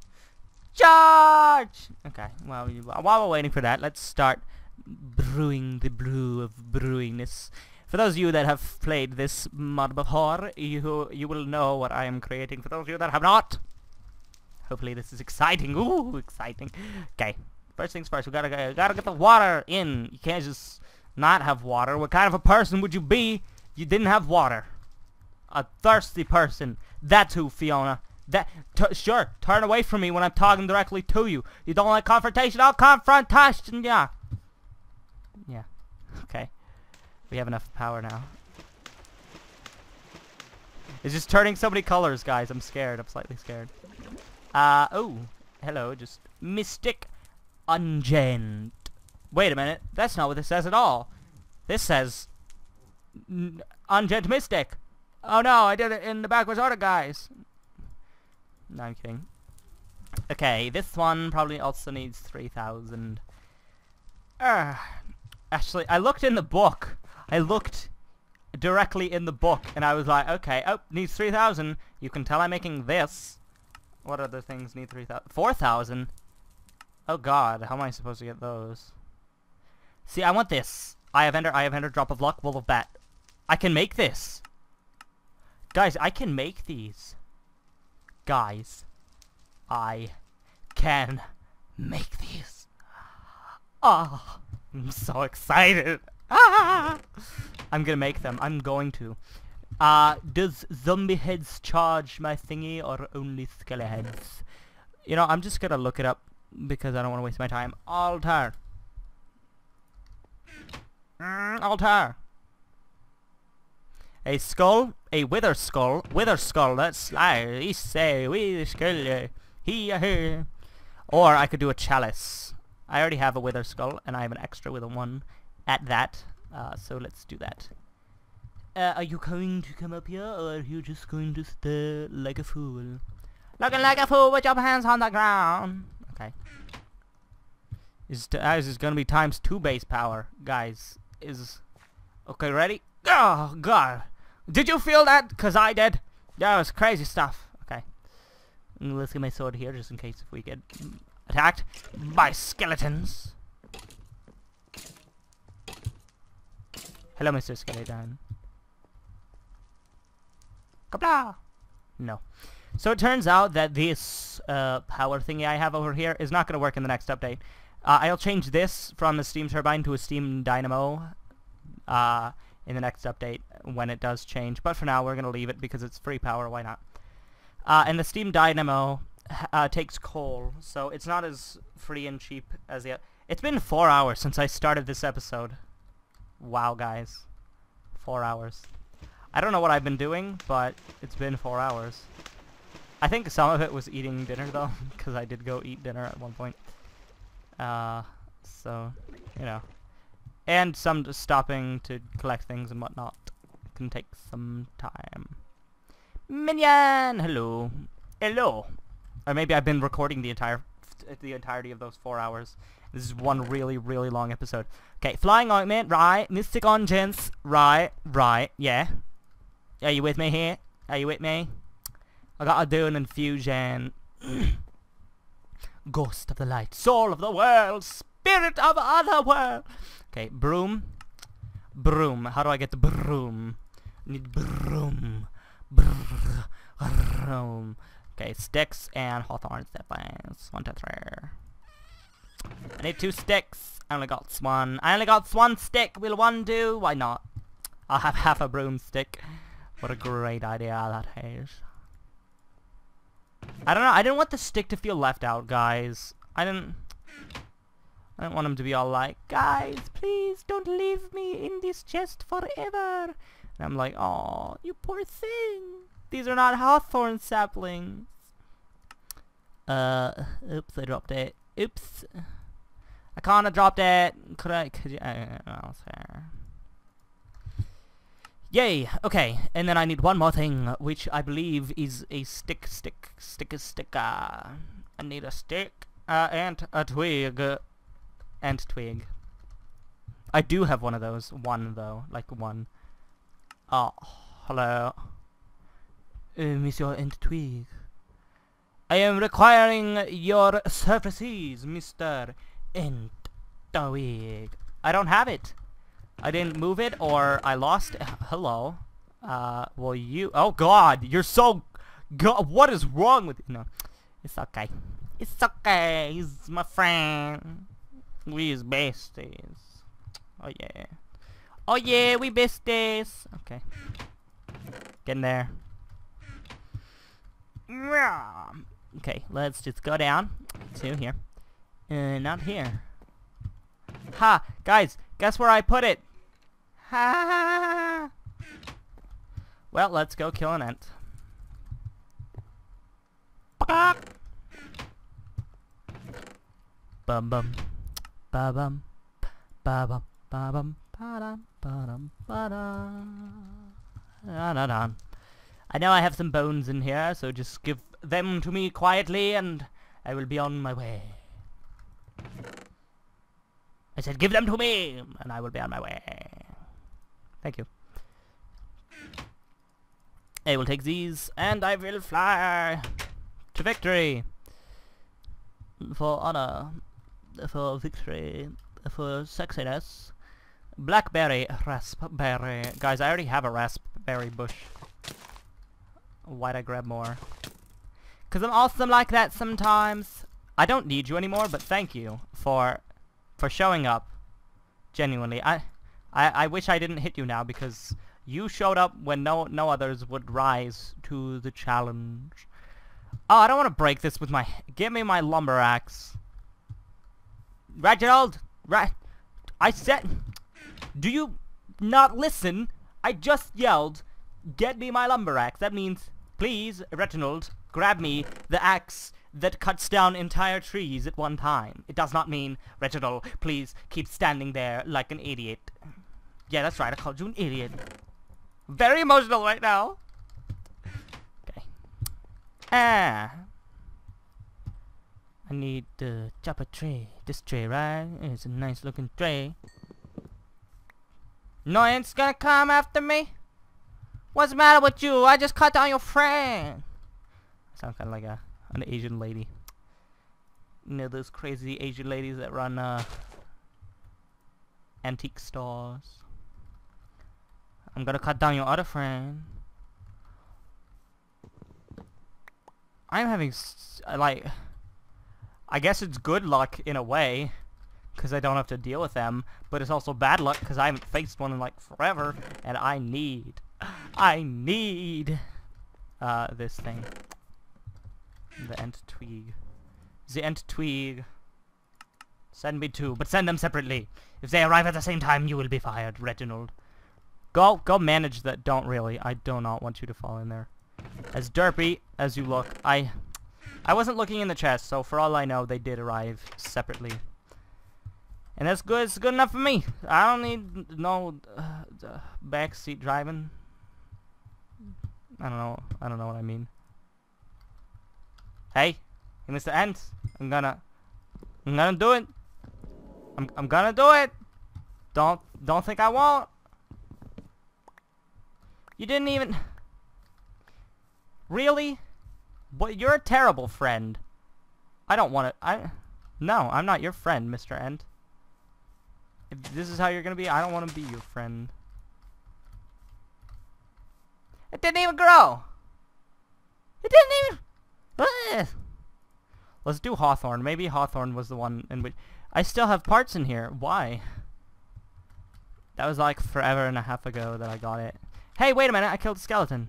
Charge! Okay, well, while we're waiting for that, let's start brewing the brew of brewingness. For those of you that have played this mod before, you, you will know what I am creating. For those of you that have not, hopefully this is exciting. Ooh, exciting. Okay, first things first, we gotta, we gotta get the water in. You can't just not have water. What kind of a person would you be if you didn't have water? A thirsty person. That's who, Fiona. That t sure, turn away from me when I'm talking directly to you. You don't like confrontation? I'll confrontation, yeah. Yeah. Okay. We have enough power now. It's just turning so many colors, guys. I'm scared. I'm slightly scared. Uh, oh. Hello, just Mystic Ungent. Wait a minute. That's not what this says at all. This says Ungent Mystic. Oh no, I did it in the backwards order, guys. No, I'm kidding. Okay, this one probably also needs three thousand. Uh, actually, I looked in the book. I looked directly in the book, and I was like, okay, oh, needs three thousand. You can tell I'm making this. What other things need three thousand? four thousand? Oh god, how am I supposed to get those? See, I want this. I have ender, I have ender, drop of luck, wool of bat. I can make this. Guys, I can make these. Guys, I can make these. Oh, I'm so excited. Ah! I'm gonna make them. I'm going to. Uh, does zombie heads charge my thingy or only skeleheads? You know, I'm just gonna look it up because I don't want to waste my time. Altar. Mm, altar. A skull, a wither skull, wither skull, that's I say we skull he here. Or I could do a chalice. I already have a wither skull and I have an extra with a one at that. Uh, so let's do that. Uh, are you going to come up here or are you just going to stare like a fool? Looking like a fool with your hands on the ground. Okay. Is this is gonna be times two base power, guys. Is okay, ready? Oh god. Did you feel that? Cause I did. That was crazy stuff. Okay. Let's get my sword here just in case if we get attacked by skeletons. Hello, Mister Skeleton. Kapla! No. So it turns out that this uh, power thingy I have over here is not going to work in the next update. Uh, I'll change this from a steam turbine to a steam dynamo uh, in the next update when it does change. But for now, we're going to leave it because it's free power. Why not? Uh, and the steam dynamo uh, takes coal, so it's not as free and cheap as the... It's been four hours since I started this episode. Wow, guys. Four hours. I don't know what I've been doing, but it's been four hours. I think some of it was eating dinner, though, because I did go eat dinner at one point. Uh, so, you know. And some just stopping to collect things and whatnot. It can take some time. Minion! Hello. Hello. Or maybe I've been recording the entire, the entirety of those four hours. This is one really, really long episode. Okay, flying ointment, right. Mystic Ungents, right, right, yeah. Are you with me here? Are you with me? I gotta do an infusion. Ghost of the light, soul of the world, spirit of other world. Okay, broom. Broom. How do I get the broom? I need broom. Broom. Okay, sticks and hawthorn saplings. One, two, three. I need two sticks. I only got one. I only got one stick. Will one do? Why not? I'll have half a broomstick. What a great idea that is. I don't know. I didn't want the stick to feel left out, guys. I didn't... I didn't want him to be all like, guys, please don't leave me in this chest forever. And I'm like, oh, you poor thing. These are not hawthorn saplings. Uh, oops, I dropped it. Oops. I can't have dropped it. Could I? Could you? Uh, oh, fair. Yay. Okay. And then I need one more thing, which I believe is a stick, stick, stick, a stick. Uh, I need a stick uh, and a twig, uh, and twig. I do have one of those. One though, like one. Oh, hello, uh, Monsieur and twig. I am requiring your services, Mister and twig. I don't have it. I didn't move it, or I lost it. Hello. Uh, well, you... Oh, God. You're so... God, what is wrong with you? No. It's okay. It's okay. He's my friend. We is besties. Oh, yeah. Oh, yeah. We besties. Okay. Get in there. Okay. Let's just go down to here. Uh, not here. Ha! Guys, guess where I put it? Ha! Well, let's go kill an ant. Bum bum. Ba bum. Ba bum. Ba bum. Ba dum. Ba dum. Ba dum. I know I have some bones in here, so just give them to me quietly and I will be on my way. I said, give them to me, and I will be on my way. Thank you. I will take these, and I will fly to victory. For honor, for victory, for sexiness. Blackberry, raspberry. Guys, I already have a raspberry bush. Why'd I grab more? Because I'm awesome like that sometimes. I don't need you anymore, but thank you for... for showing up. Genuinely. I, I I wish I didn't hit you now because you showed up when no no others would rise to the challenge. Oh, I don't want to break this with my... Give me my lumber axe. Reginald! Ra I said... Do you not listen? I just yelled, get me my lumber axe. That means, please, Reginald, grab me the axe that cuts down entire trees at one time. It does not mean, Reginald, please keep standing there like an idiot. Yeah, that's right, I called you an idiot. Very emotional right now. Okay. Ah. I need to chop a tree. This tree, right? It's a nice looking tree. No ants gonna come after me? What's the matter with you? I just cut down your friend. I sound kind of like a an Asian lady. You know those crazy Asian ladies that run uh, antique stores. I'm gonna cut down your other friend. I'm having s like, I guess it's good luck in a way, because I don't have to deal with them, but it's also bad luck because I haven't faced one in like forever, and I need, I need uh, this thing. The ant twig. The ant twig. Send me two, but send them separately. If they arrive at the same time, you will be fired, Reginald. Go, go manage that. Don't really. I do not want you to fall in there. As derpy as you look, I, I wasn't looking in the chest, so for all I know, they did arrive separately. And that's good. It's good enough for me. I don't need no uh, backseat driving. I don't know. I don't know what I mean. Hey, hey, Mister Ant, I'm gonna, I'm gonna do it. I'm, I'm gonna do it. Don't, don't think I won't. You didn't even. Really? But you're a terrible friend. I don't want to. I, no, I'm not your friend, Mister Ant. If this is how you're gonna be, I don't want to be your friend. It didn't even grow. It didn't even. Ugh. Let's do Hawthorne. Maybe Hawthorne was the one in which... I still have parts in here. Why? That was like forever and a half ago that I got it. Hey, wait a minute. I killed a skeleton.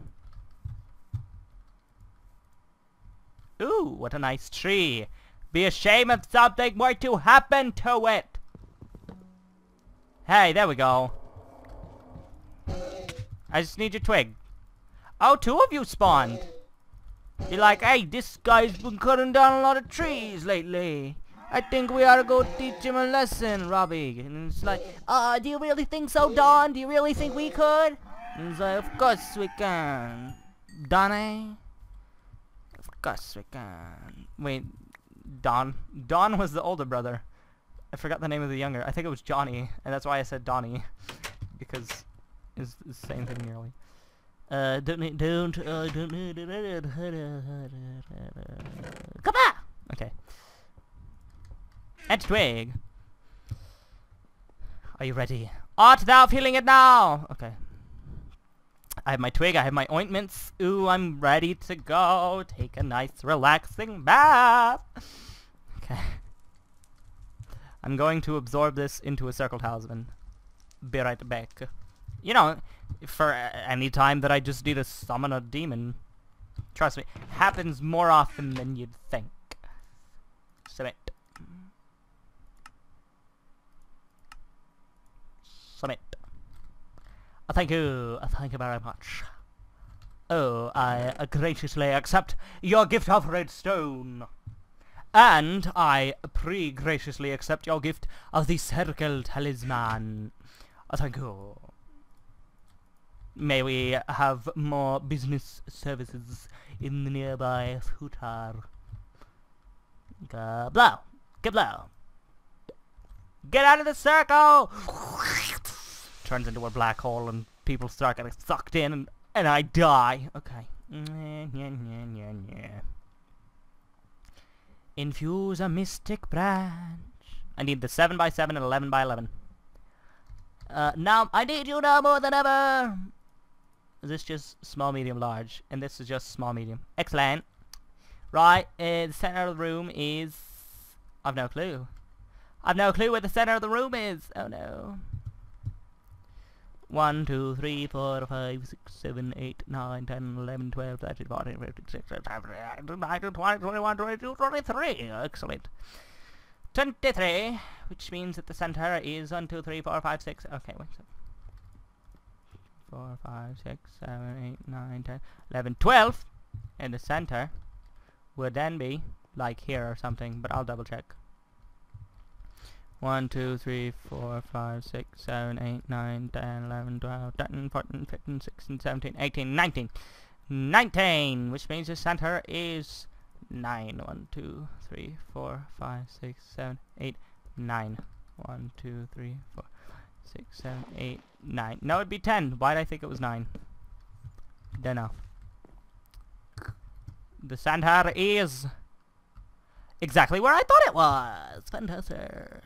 Ooh, what a nice tree. Be ashamed if something were to happen to it. Hey, there we go. I just need your twig. Oh, two of you spawned. You're like, hey, this guy's been cutting down a lot of trees lately. I think we ought to go teach him a lesson, Robbie. And it's like, uh, do you really think so, Don? Do you really think we could? And he's like, of course we can. Donnie? Of course we can. Wait, Don? Don was the older brother. I forgot the name of the younger. I think it was Johnny, and that's why I said Donnie. Because it's the same thing nearly. Uh, don't need, don't, uh, don't need, come on! Okay. And twig. Are you ready? Art thou feeling it now? Okay. I have my twig, I have my ointments. Ooh, I'm ready to go. Take a nice relaxing bath. Okay. I'm going to absorb this into a circle talisman. Be right back. You know, for uh, any time that I just need to summon a demon. Trust me, happens more often than you'd think. Submit. Submit. Uh, thank you. Uh, thank you very much. Oh, I uh, graciously accept your gift of redstone. And I pre-graciously accept your gift of the circle talisman. Uh, thank you. May we have more business services in the nearby future. Kablow! Kablow! Get out of the circle! Turns into a black hole and people start getting sucked in and, and I die. Okay. Infuse a mystic branch. I need the seven by seven and eleven by eleven. Uh, now, I need you now more than ever! Is this just small, medium, large? And this is just small, medium. Excellent. Right, uh, the center of the room is... I've no clue. I've no clue where the center of the room is! Oh no. one, two, three, four, five, six, seven, eight, nine, ten, eleven, twelve, thirteen, fourteen, fifteen, sixteen, seventeen, eighteen, twenty, twenty-one, twenty-two, twenty-three. Excellent. twenty-three, which means that the center is one, two, three, four, five, six. Okay, wait. So four, five, six, seven, eight, nine, ten, eleven, twelve. And the center would then be like here or something, but I'll double check. one, two, three, four, five, six, seven, eight, nine, ten, eleven, twelve, thirteen, fourteen, fifteen, sixteen, seventeen, eighteen, nineteen. nineteen, which means the center is nine. one, two, three, four, five, six, seven, eight, nine. one, two, three, four, six, seven, eight, nine. No, it'd be ten. Why'd I think it was nine? Dunno. The center is exactly where I thought it was. Fantastic.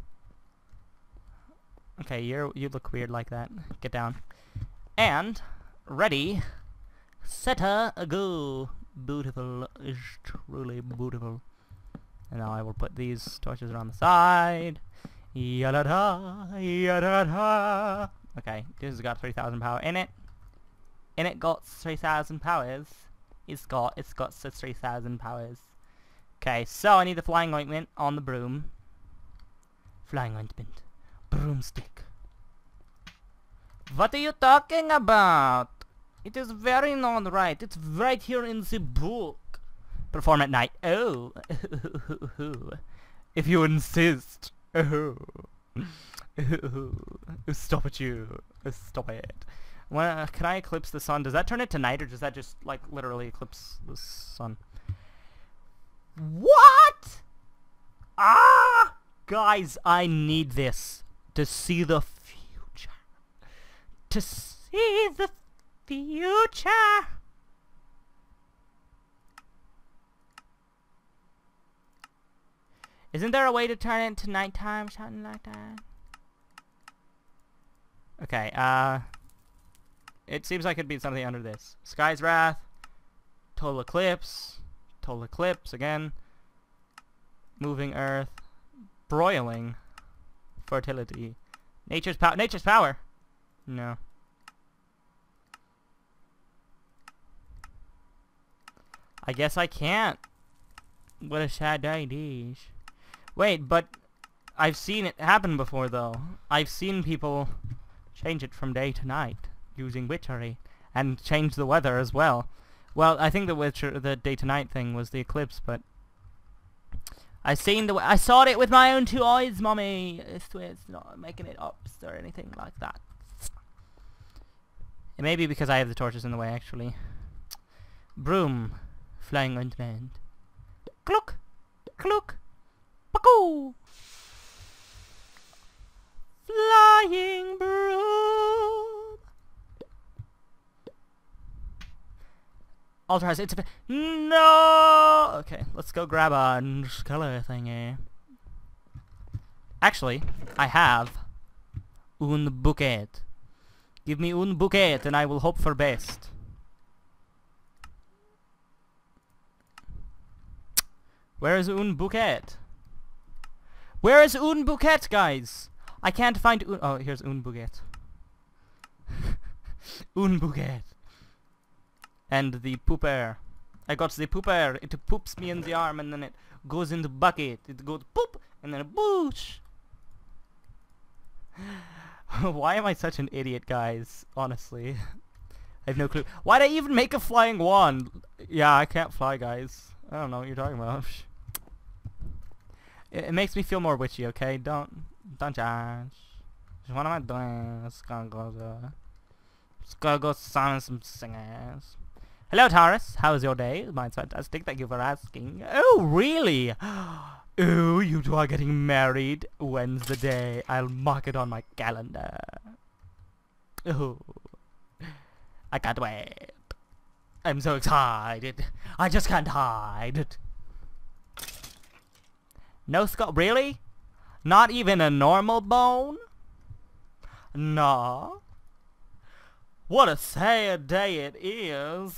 Okay, you're you look weird like that. Get down. And ready, set her a go. Beautiful is truly beautiful. And now I will put these torches around the side. Yada da, yada da. Okay, this has got three thousand power in it. And it got three thousand powers. It's got it's got three thousand powers. Okay, so I need the flying ointment on the broom. Flying ointment. Broomstick. What are you talking about? It is very not right. It's right here in the book. Perform at night. Oh. If you insist. Oh. Stop it, you. Stop it. When, uh, can I eclipse the sun? Does that turn it to night, or does that just, like, literally eclipse the sun? What? Ah! Guys, I need this to see the future. To see the future. Isn't there a way to turn it to nighttime, something like that? Okay, uh... it seems like it'd be something under this. Sky's Wrath. Total Eclipse. Total Eclipse, again. Moving Earth. Broiling. Fertility. Nature's power. Nature's power! No. I guess I can't. What a sad idea. Wait, but I've seen it happen before, though. I've seen people change it from day to night using witchery, and change the weather as well. Well, I think the witcher, the day to night thing was the eclipse, but I seen the. I saw it with my own two eyes, mommy. It's, it's not making it up or anything like that. It may be because I have the torches in the way, actually. Broom, flying ointment. Cluck, cluck, pakoo. Flying broom. Ultra has it's a no. Okay, let's go grab a skeleton thingy. Actually, I have un bouquet. Give me un bouquet, and I will hope for best. Where is un bouquet? Where is un bouquet, guys? I can't find un. Oh, here's un bouquet. Un bouquet. And the pooper. I got the pooper. It poops me in the arm and then it goes in the bucket. It goes poop and then a boosh. Why am I such an idiot, guys? Honestly. I have no clue. Why'd I even make a flying wand? Yeah, I can't fly, guys. I don't know what you're talking about. It, it makes me feel more witchy, okay? Don't, don't judge. What am I doing? Let's go, go, go. Let's go, go summon some singers. Hello, Taurus. How was your day? Mine's fantastic. Thank you for asking. Oh, really? Oh, you two are getting married. When's the day? I'll mark it on my calendar. Oh, I can't wait. I'm so excited. I just can't hide it. No skull? Really? Not even a normal bone? Nah. What a sad day it is.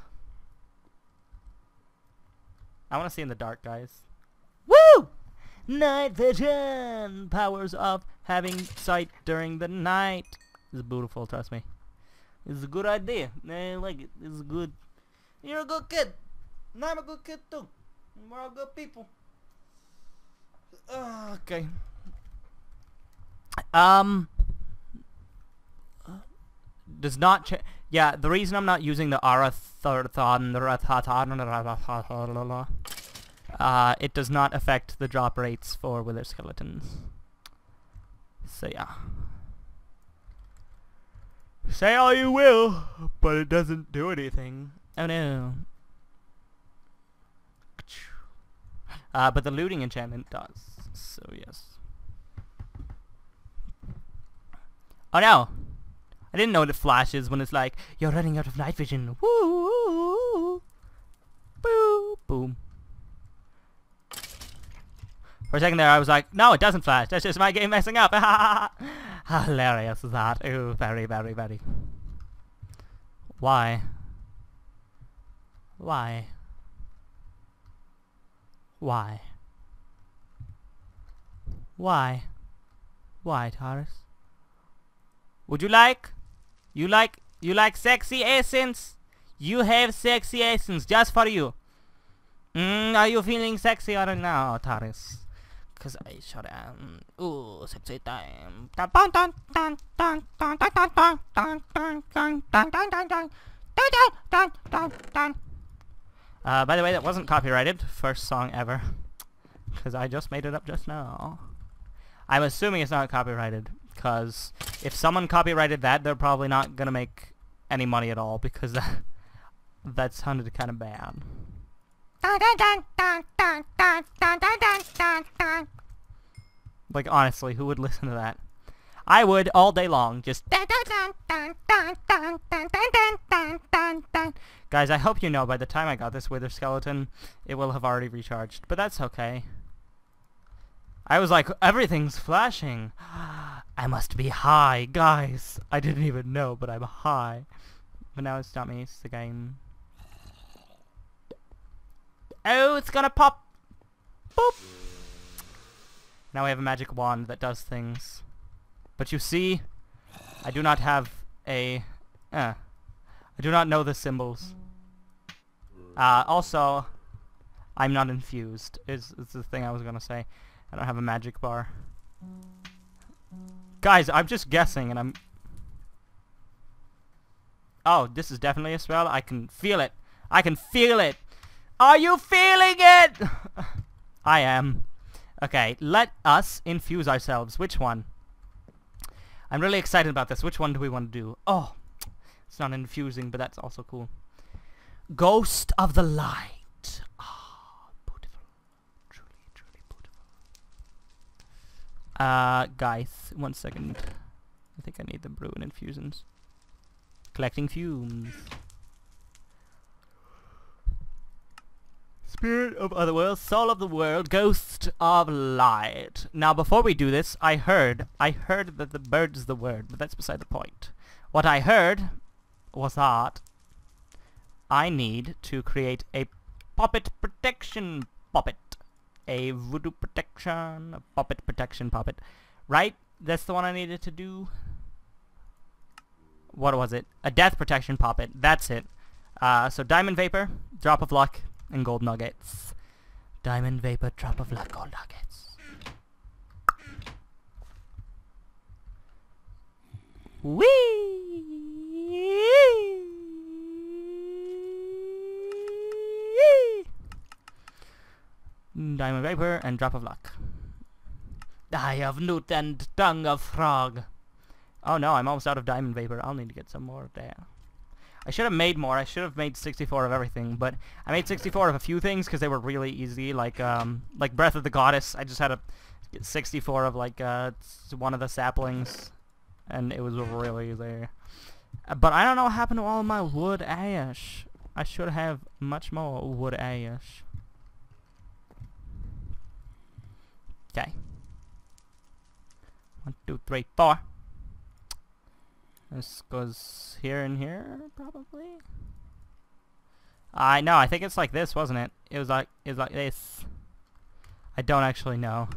I want to see in the dark, guys. Woo! Night vision! Powers of having sight during the night. This is beautiful, trust me. It's a good idea. I like it. It's good. You're a good kid. And I'm a good kid too. We're all good people. Uh, okay. Um... Does not ch yeah, the reason I'm not using the Arathon, uh, it does not affect the drop rates for Wither Skeletons. So yeah. Say all you will, but it doesn't do anything. Oh no. Uh, but the looting enchantment does. So yes. Oh no! I didn't know it flashes when it's like, you're running out of night vision. Woo! Boo! Boom. For a second there I was like, no, it doesn't flash. That's just my game messing up. Hilarious is that. Ooh, very, very, very. Why? Why? Why? Why? Why, Taurus? Would you like? You like? You like sexy essence? You have sexy essence just for you. Mm, are you feeling sexy or now, Taurus? Cause I sure am. Ooh, sexy time. Uh, by the way, that wasn't copyrighted. First song ever. Cause I just made it up just now. I'm assuming it's not copyrighted. Because if someone copyrighted that, they're probably not gonna make any money at all, because that that sounded kind of bad. Like honestly, who would listen to that? I would all day long. Just guys, I hope you know by the time I got this Wither Skeleton, it will have already recharged, but that's okay. I was like, everything's flashing. I must be high, guys. I didn't even know, but I'm high. But now it's not me, it's the game. Oh, it's gonna pop. Boop. Now we have a magic wand that does things. But you see, I do not have a... Uh, I do not know the symbols. Uh, also, I'm not infused, is, is the thing I was gonna say. I don't have a magic bar. Guys, I'm just guessing and I'm... Oh, this is definitely a spell. I can feel it. I can feel it. Are you feeling it? I am. Okay, let us infuse ourselves. Which one? I'm really excited about this. Which one do we want to do? Oh, it's not infusing, but that's also cool. Ghost of the Light. Ah, beautiful. Truly, truly beautiful. Uh, guys, one second. I think I need the brew and infusions. Collecting fumes. Spirit of Otherworld, Soul of the World, Ghost of Light. Now, before we do this, I heard, I heard that the bird is the word, but that's beside the point. What I heard was that I need to create a puppet protection puppet. A voodoo protection, a puppet protection puppet. Right? That's the one I needed to do. What was it? A death protection puppet. That's it. Uh, so Diamond Vapor, Drop of Luck, and Gold Nuggets. Diamond Vapor, Drop of Luck, Gold Nuggets. Whee! Diamond Vapor and Drop of Luck. Eye of Newt and Tongue of Frog. Oh no, I'm almost out of Diamond Vapor. I'll need to get some more there. I should have made more. I should have made sixty-four of everything, but I made sixty-four of a few things because they were really easy, like um, like Breath of the Goddess. I just had to get sixty-four of like uh, one of the saplings, and it was really easy. Uh, but I don't know what happened to all my wood ash. I should have much more wood ash. Okay. One, two, three, four. This goes here and here, probably. I know. I think it's like this, wasn't it? It was like it was like this. I don't actually know.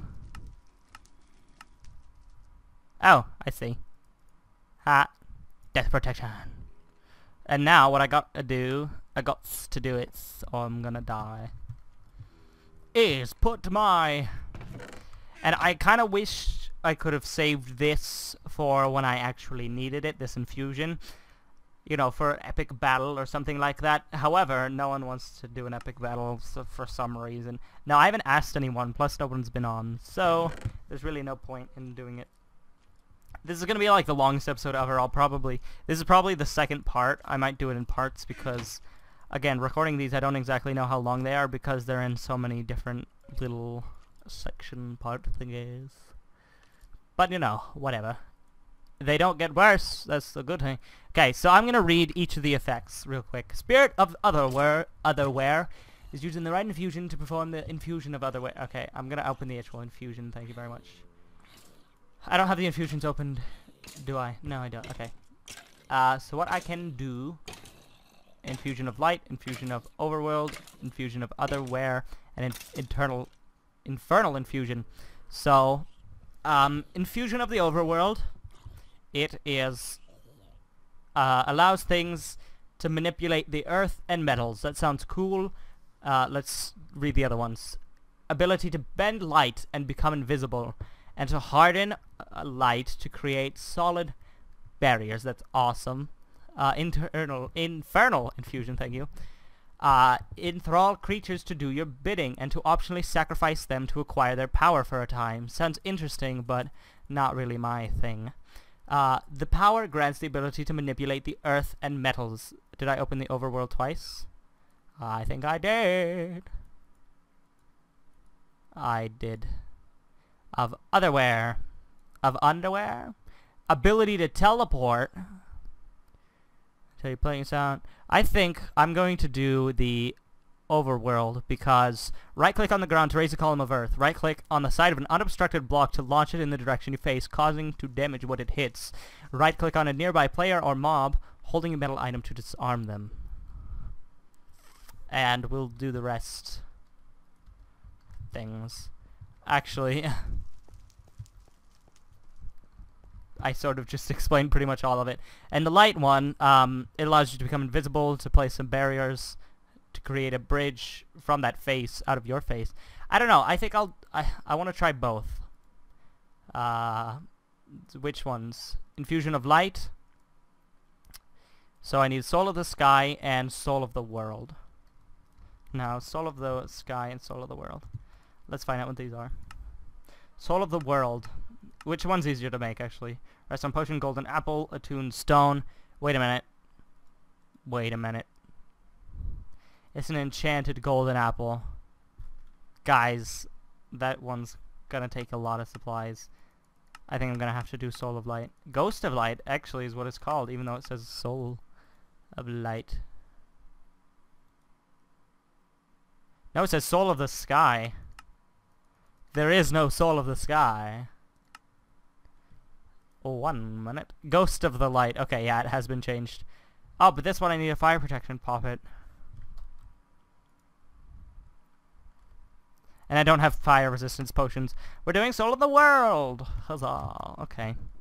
Oh, I see. Ha, death protection. And now what I got to do, I got to do it, or I'm gonna die. Is put my, and I kind of wish I could have saved this for when I actually needed it, this infusion. You know, for epic battle or something like that. However, no one wants to do an epic battle so for some reason. Now, I haven't asked anyone, plus no one's been on, so there's really no point in doing it. This is going to be like the longest episode ever. I'll probably, this is probably the second part. I might do it in parts because, again, recording these, I don't exactly know how long they are because they're in so many different little section part thingies. But, you know, whatever. They don't get worse. That's a good thing. Okay, so I'm going to read each of the effects real quick. Spirit of Otherware, Otherware is using the right infusion to perform the infusion of Otherware. Okay, I'm going to open the actual infusion. Thank you very much. I don't have the infusions opened, do I? No, I don't. Okay. Uh, so what I can do... Infusion of Light, Infusion of Overworld, Infusion of Otherware, and in internal... Infernal Infusion. So... Um, infusion of the Overworld, it is, uh, allows things to manipulate the earth and metals. That sounds cool. Uh, let's read the other ones. Ability to bend light and become invisible, and to harden uh, light to create solid barriers. That's awesome. Uh, internal, infernal infusion, thank you. Uh, enthrall creatures to do your bidding and to optionally sacrifice them to acquire their power for a time. Sounds interesting, but not really my thing. Uh, the power grants the ability to manipulate the earth and metals. Did I open the overworld twice? I think I did. I did. Of otherware. Of underwear? Ability to teleport. Tell you playing sound. I think I'm going to do the overworld because right-click on the ground to raise a column of earth. Right-click on the side of an unobstructed block to launch it in the direction you face, causing to damage what it hits. Right-click on a nearby player or mob, holding a metal item to disarm them. And we'll do the rest things. Actually... I sort of just explained pretty much all of it. And the light one, um, it allows you to become invisible, to place some barriers, to create a bridge from that face, out of your face. I don't know. I think I'll... I, I want to try both. Uh, which ones? Infusion of Light. So I need Soul of the Sky and Soul of the World. Now, Soul of the Sky and Soul of the World. Let's find out what these are. Soul of the World. Which one's easier to make, actually? Redstone potion, golden apple, attuned stone. Wait a minute. Wait a minute. It's an enchanted golden apple. Guys, that one's gonna take a lot of supplies. I think I'm gonna have to do Soul of Light. Ghost of Light, actually, is what it's called, even though it says Soul of Light. No, it says Soul of the Sky. There is no Soul of the Sky. Oh, one minute. Ghost of the Light. Okay, yeah, it has been changed. Oh, but this one I need a fire protection poppet. And I don't have fire resistance potions. We're doing Soul of the World! Huzzah! Okay.